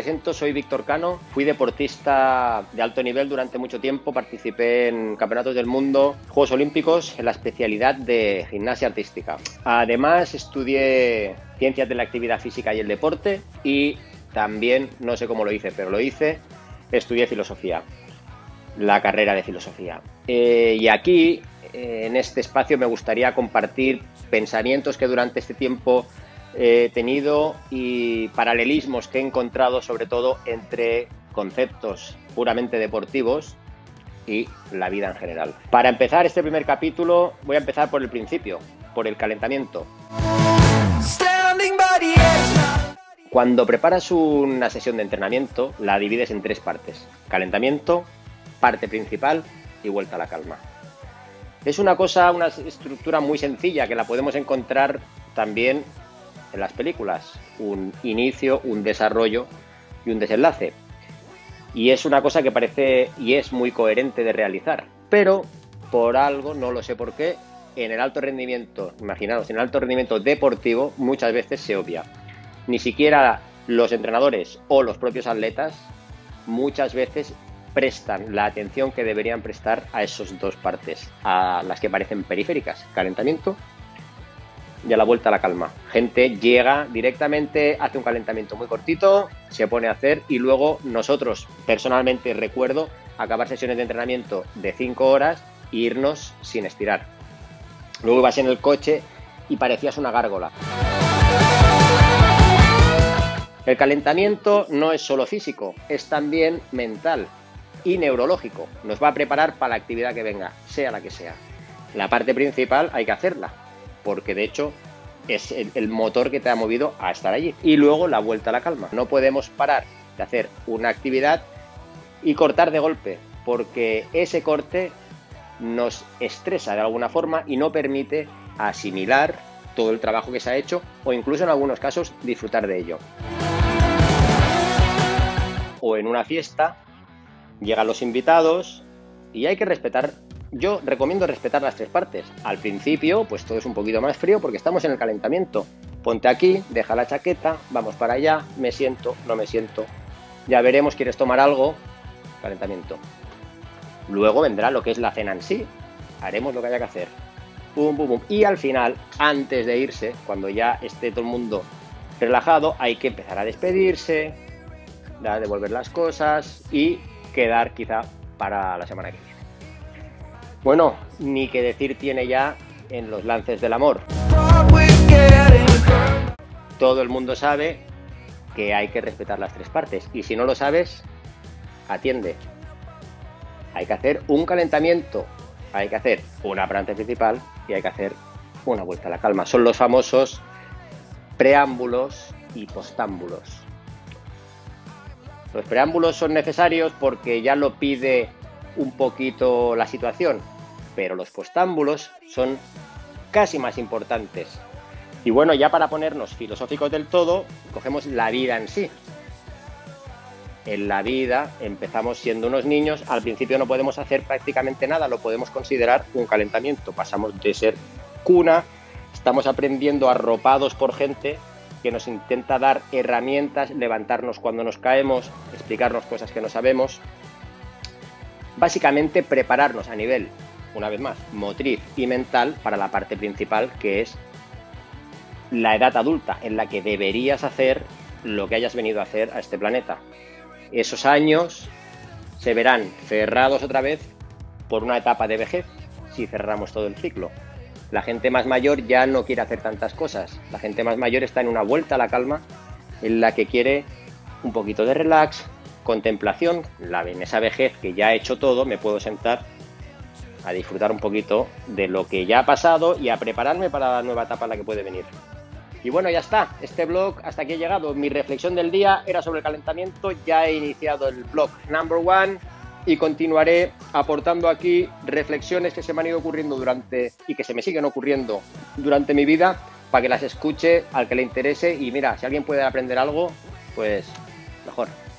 presento, soy Víctor Cano, fui deportista de alto nivel durante mucho tiempo, participé en campeonatos del mundo, Juegos Olímpicos, en la especialidad de gimnasia artística. Además, estudié ciencias de la actividad física y el deporte y también, no sé cómo lo hice, pero lo hice, estudié filosofía, la carrera de filosofía. Y aquí, en este espacio, me gustaría compartir pensamientos que durante este tiempo he tenido y paralelismos que he encontrado, sobre todo entre conceptos puramente deportivos y la vida en general. Para empezar este primer capítulo voy a empezar por el principio, por el calentamiento. Cuando preparas una sesión de entrenamiento, la divides en tres partes: calentamiento, parte principal y vuelta a la calma. Es una estructura muy sencilla que la podemos encontrar también en las películas: un inicio, un desarrollo y un desenlace. Y es una cosa que parece y es muy coherente de realizar, pero por algo, no lo sé por qué, en el alto rendimiento, imaginaos, en el alto rendimiento deportivo muchas veces se obvia. Ni siquiera los entrenadores o los propios atletas muchas veces prestan la atención que deberían prestar a esas dos partes, a las que parecen periféricas: calentamiento y a la vuelta a la calma. Gente llega directamente, hace un calentamiento muy cortito, se pone a hacer y luego nosotros, personalmente recuerdo acabar sesiones de entrenamiento de 5 horas e irnos sin estirar. Luego ibas en el coche y parecías una gárgola. El calentamiento no es solo físico, es también mental y neurológico. Nos va a preparar para la actividad que venga, sea la que sea. La parte principal hay que hacerla, porque de hecho es el motor que te ha movido a estar allí. Y luego la vuelta a la calma. No podemos parar de hacer una actividad y cortar de golpe, porque ese corte nos estresa de alguna forma y no permite asimilar todo el trabajo que se ha hecho o incluso en algunos casos disfrutar de ello. O en una fiesta llegan los invitados y hay que respetar. Yo recomiendo respetar las tres partes. Al principio, pues todo es un poquito más frío porque estamos en el calentamiento. Ponte aquí, deja la chaqueta, vamos para allá, me siento, no me siento. Ya veremos, ¿quieres tomar algo? Calentamiento. Luego vendrá lo que es la cena en sí. Haremos lo que haya que hacer. Pum, pum, pum. Y al final, antes de irse, cuando ya esté todo el mundo relajado, hay que empezar a despedirse, a devolver las cosas y quedar quizá para la semana que viene. Bueno, ni que decir tiene ya en los lances del amor. Todo el mundo sabe que hay que respetar las tres partes y si no lo sabes, atiende. Hay que hacer un calentamiento, hay que hacer una parte principal y hay que hacer una vuelta a la calma. Son los famosos preámbulos y postámbulos. Los preámbulos son necesarios porque ya lo pide un poquito la situación, pero los postámbulos son casi más importantes. Y bueno, ya para ponernos filosóficos del todo, cogemos la vida en sí. En la vida empezamos siendo unos niños, al principio no podemos hacer prácticamente nada, lo podemos considerar un calentamiento. Pasamos de ser cuna, estamos aprendiendo arropados por gente que nos intenta dar herramientas, levantarnos cuando nos caemos, explicarnos cosas que no sabemos. Básicamente prepararnos a nivel, una vez más, motriz y mental para la parte principal, que es la edad adulta, en la que deberías hacer lo que hayas venido a hacer a este planeta. Esos años se verán cerrados otra vez por una etapa de vejez, si cerramos todo el ciclo. La gente más mayor ya no quiere hacer tantas cosas. La gente más mayor está en una vuelta a la calma, en la que quiere un poquito de relax, contemplación. En esa vejez que ya he hecho todo, me puedo sentar a disfrutar un poquito de lo que ya ha pasado y a prepararme para la nueva etapa en la que puede venir. Y bueno, ya está. Este blog hasta aquí he llegado. Mi reflexión del día era sobre el calentamiento. Ya he iniciado el blog number 1 y continuaré aportando aquí reflexiones que se me han ido ocurriendo y que se me siguen ocurriendo durante mi vida, para que las escuche al que le interese. Y mira, si alguien puede aprender algo, pues mejor.